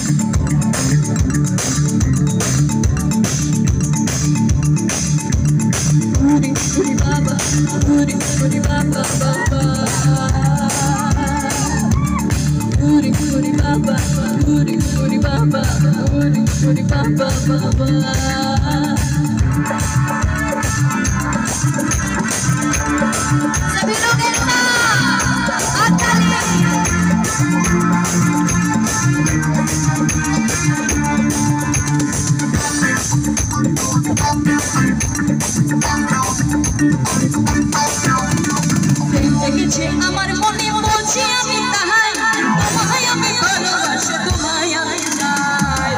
আমার মনে বলছি আমি তাহাই তোমায় আমি ভালোবাসি তোমায় আমি চাই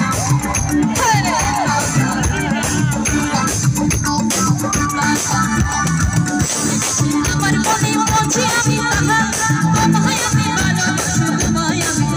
আমার মনে বলছি আমি তাহাই তোমায় আমি ভালোবাসি তোমায় আমি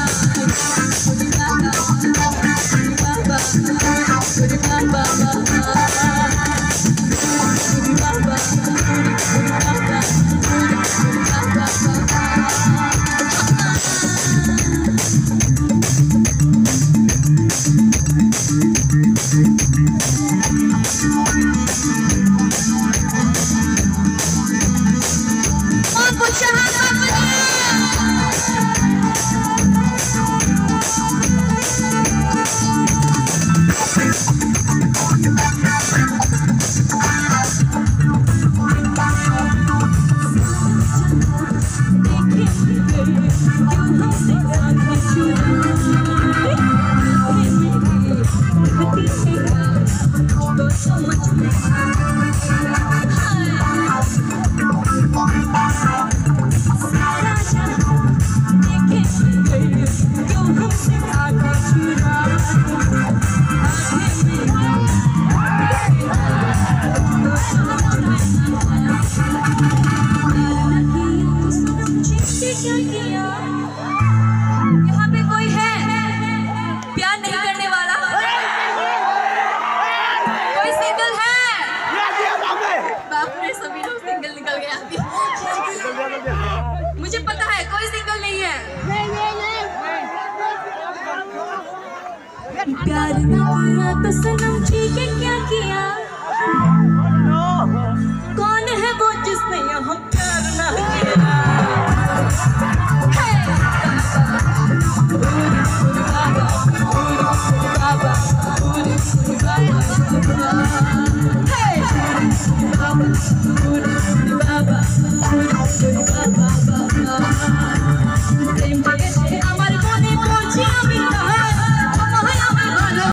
यहाँ पे कोई है प्यार नहीं करने वाला? कोई सिंगल है? बाप रे सभी लोग सिंगल निकल गए अभी। मुझे पता है कोई सिंगल नहीं है। प्यार ना किया तो सनम ठीक है क्या किया?